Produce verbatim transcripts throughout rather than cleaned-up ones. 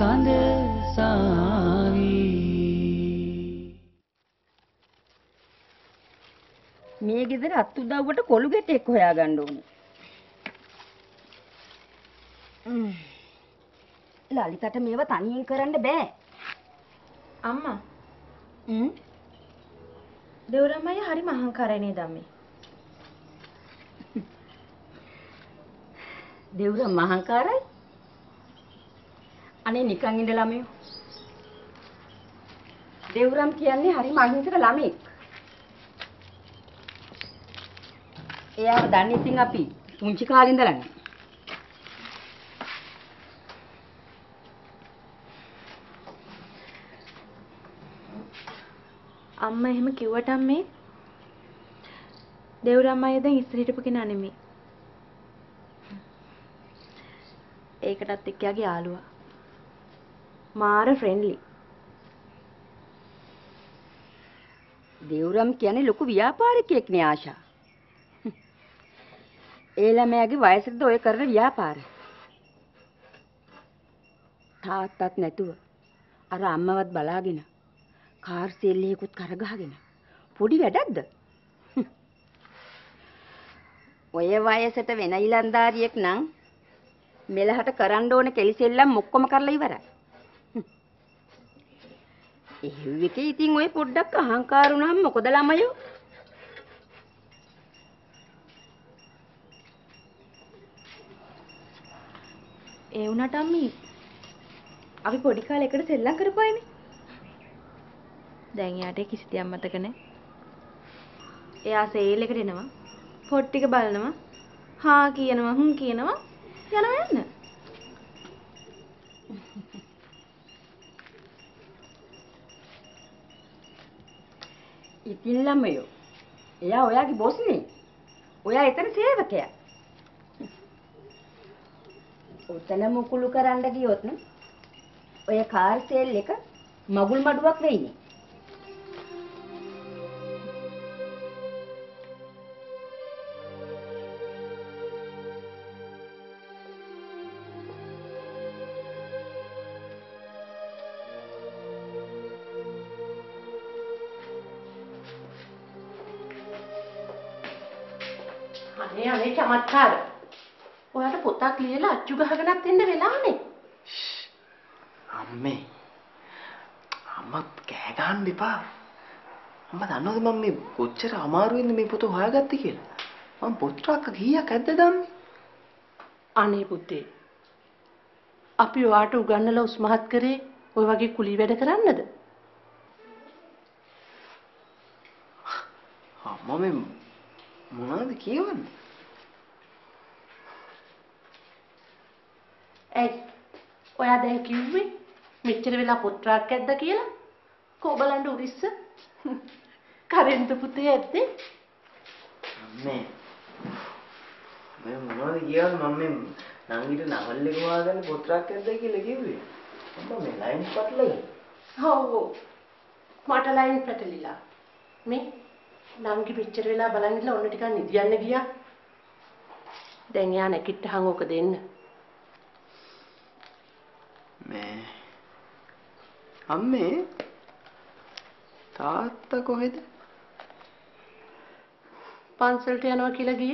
සඳ සාවි මේ ගෙදර අත්උදව්වට කොළු ගැටෙක් හොයාගන්න ඕනේ. ලලිතට මේව තනියෙන් කරන්න බෑ. අම්මා. හ්ම්. දෙවරමයි හරි මහංකාරයි නේද අම්මේ? දෙවුරම් මහංකාරයි? අනේ නිකන් ඉඳ ළමයෝ. දෙවුරම් කියන්නේ හරි මහින්සක ළමෙක්. එයාව දන්නේ ඉතින් අපි පුංචි කාලේ ඉඳලානේ. අම්මා එහෙම කිව්වට අම්මේ දෙවුරම් අයියා දැන් ඉස්සර හිටපු කෙනා නෙමෙයි. ඒකටත් එක්කයාගේ යාළුවා. මාර ෆ්‍රෙන්ඩ්ලි. දෙවුරම් කියන්නේ ලොකු ව්‍යාපාරිකයෙක් නේ ආශා. ඒ ළමයාගේ වයසට ඔය කරන ව්‍යාපාර. තාත්තත් නැතුව අර අම්මවත් බලාගෙන කාර් සේල් එකකුත් කරගහගෙන පොඩි වැඩක්ද? ඔය වයසට වෙන ඉලන්දාරියෙක් නම් මෙලහට කරන්න ඕන කෙලිසෙල්ලම් ඔක්කොම කරලා ඉවරයි. ඒ එකේ ඉතින් ඔය පොඩ්ඩක් අහංකාර වුණාම මොකද ළමයෝ? ඒ වුණාට අම්මී අපි පොඩි කාලේ එකට සෙල්ලම් කරපුවානේ. දැන් යාට කිසි දෙයක් මතක නැහැ. එයා සේල් එකට එනවා. පොත් ටික බලනවා. හා කියනවා හුම් කියනවා යනවා යන්න. ඉතින් ළමයෝ එයා ඔයාගේ බොස් නේ. ඔයා එතන සේවකයා. ඔතන මුකුළු කරන්න ගියොත් ඔය කාර් සේල් එක මගුල් මඩුවක් වෙයිනේ. අනේ අනේ චමත්කාර. ඔයාට පොතක් ලියලා අච්චු ගහගෙනත් එන්න වෙලානේ. අම්මේ. අම්මා කෑ ගහන්න එපා. අම්මා දන්නවද මම මේ කොච්චර අමාරුවෙන්ද මේ පොත හොයාගත්තේ කියලා? මම පොත් ට්‍රක් කීයක් ඇද්ද දැම්මේ? අනේ පුතේ. අපි ඔයාට උගන්නලා උස්මහත් කරේ ඔය වගේ කුලී වැඩ කරන්නද? අම්මා මේ මොනවද කියවන්නේ? ඇයි ඔයා දැන් කිව්වේ මෙච්චර වෙලා පොත් ට්‍රක් ඇද්ද කියලා? කෝ බලන්න උරිස්ස. කරෙන්ද පුතේ ඇද්දේ? අම්මේ. මම මොනවද කියවන්නේ මම මේ නංගිට නවල් එක හොයාගන්න පොත් ට්‍රක් ඇද්ද කියලා කිව්වේ. අම්මා මේ ලයින් පටලයි. ඔව් ඔව්. මට ලයින් පැටලිලා. මේ නංගි මෙච්චර වෙලා බලන් ඉඳලා ඔන්න ටිකක් නිදියන්න ගියා. දැන් යා නැකිට්ටහන් ඕක දෙන්න. මේ අම්මේ තාත්තා කොහෙද? පන්සලට යනවා කියලා ගියේ.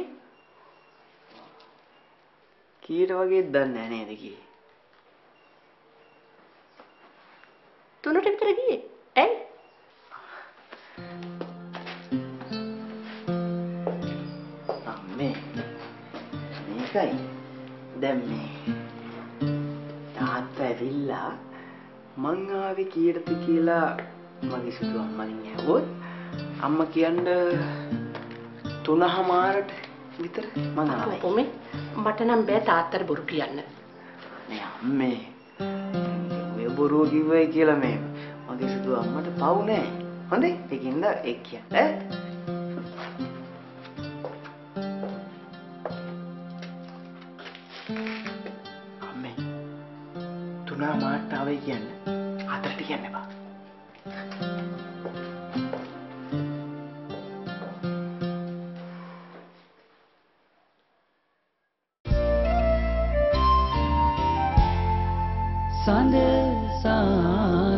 කීයට වගේද දන්නේ නැහැ නේද කී? තුනට විතර ගියේ. ඇයි? අම්මේ මේකයි දැන් මේ තාත්තා ඇවිල්ලා මං ආවේ කීයටද කියලා මගේ සුදු අම්මගෙන් ඇහුවොත් අම්මා කියන්නේ තුනමාරට විතර මං ආවේ. කොහොමද? මට නම් බෑ තාත්තට බොරු කියන්න. නේ අම්මේ ඔය බොරුව කිව්වයි කියලා මේ මගේ සුදු අම්මට පව් නෑ. හොඳේ ඒකින්ද එක් කියන්න ඈ. අම්මේ තුනා මාට ආවේ කියන්න හතරට කියන්න එපා. සඳ සා